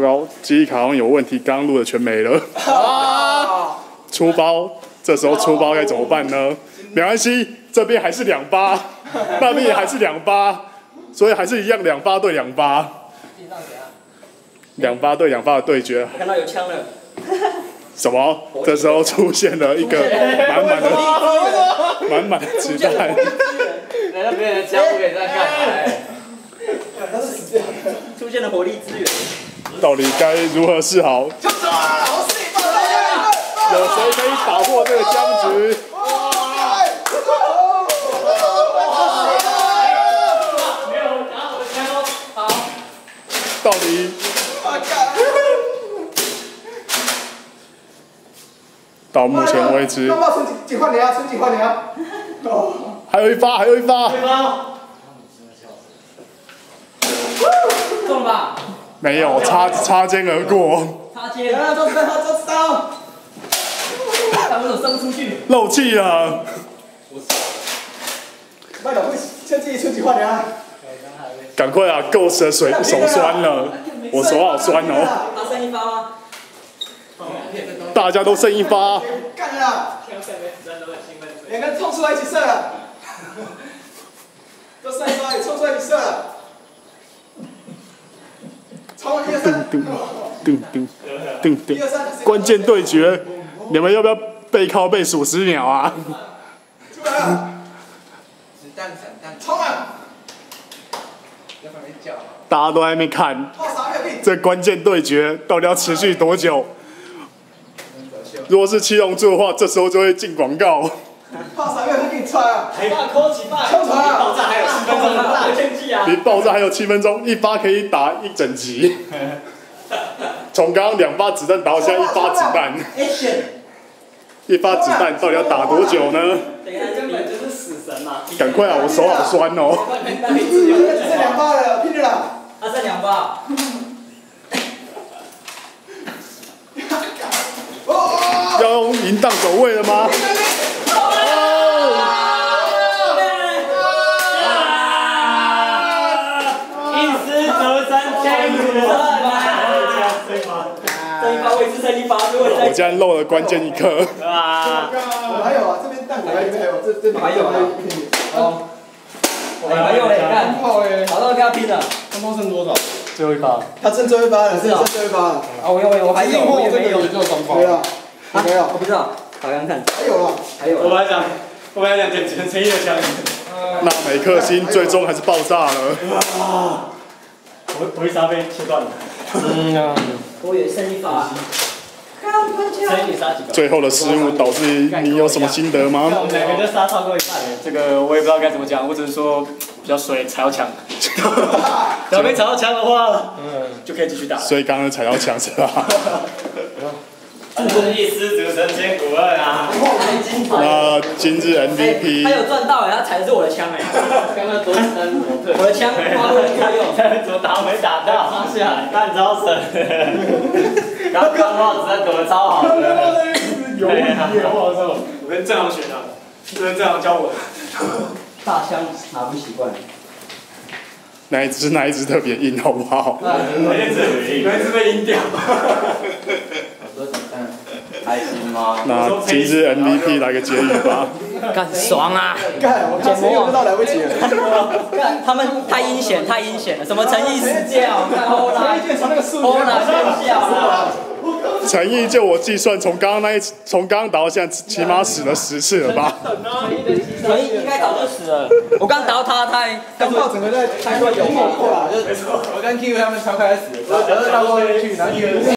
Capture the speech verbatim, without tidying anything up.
糕，记忆卡好像有问题，刚刚录的全没了。出包，这时候出包该怎么办呢？没关系，这边还是两八，那边也还是两八，所以还是一样两八对两八。两八对两八的对决。 看到有枪了。 什么？这时候出现了一个满满的、满满的子弹。 来到别人的枪，不可以这样干嘛？出现了火力支援。 到底该如何是好？有谁可以打破这个僵局？到底？到目前为止，还有一发，还有一发。 中了吧？ 没有，擦擦肩而过。 擦肩。啊，抓子弹，抓子弹！他为什么射不出去？ 漏气了。 快点，会先自己出几块的。 赶快啊 ！Ghost 的水手酸了，我手好酸哦。 他剩一发吗？ 大家都剩一发。 干了！两个人冲出来一起射了。都剩一发，也冲出来一起射了。冲了一二三。 叮叮叮叮叮叮！关键对决，你们要不要背靠背数十秒啊？ 出来了！子弹散弹，冲啊！ 大家都在那边看，这关键对决到底要持续多久？如果是七龙珠的话，这时候就会进广告。 炮啥没有给你穿啊？ 还发扣起发， 枪传啊！ 爆炸还有七分钟，大天气啊！ 离爆炸还有七分钟，一发可以打一整集。从刚刚两发子弹打到现在一发子弹，一发子弹到底要打多久呢？ 等一下，根本就是死神嘛！ 赶快啊，我手好酸哦。 只剩两发了，拼了啦！ 他剩两发。 要用淫荡走位了吗？ 一失则三，千古恨啊！剩一发，我也是剩一发，所以我我竟然漏了关键一刻。 啊！ 还有啊，这边弹鼓还有没有？这这还有啊。哦。还有嘞，看，好到跟他拼了。 他们剩多少？ 最后一发。 他剩最后一发了，剩剩最后一发了。 啊，我有，我还有，我也没有。 没了，没有， 我不知道，好像看。 还有了， 还有。 我本来想，我本来想捡陈陈毅的枪。 那每颗星最终还是爆炸了。 我我一杀被切断了。 嗯啊。我也剩一发。剩一杀几个？ 最后的失误导致你有什么心得吗？ 我们两个就杀超过一半了。这个我也不知道该怎么讲，我只是说比较水，踩到枪。只要没踩到枪的话，嗯，就可以继续打。 所以刚刚踩到枪是吧？ 一失足成千古恨啊！ 那今日 M V P， 他有赚到哎，他踩的是我的枪哎。刚刚多三模特。我的枪花了作用。 怎么打没打到？放下来，但超神。刚刚帽子在躲得超好的。有问题的话，我跟郑航学的，这是郑航教我的。 大枪拿不习惯。 哪一只哪一只特别硬，好不好？ 哪一只？哪一只被阴掉？ 开心吗？ 那今日 M V P 来个结语吧。 干爽啊！ 干，我看谁用不到来不及了。 干，他们太阴险，太阴险了，什么诚意死掉，看欧拉，欧拉更笑了。 诚意就我计算，从刚刚那一从刚刚打到现在，起码死了十次了吧？ 诚意应该早就死了。我刚打到他，他刚到整个在开关有爆破啦，就是我跟 Q 他们超开始，然后绕过去，然后 Q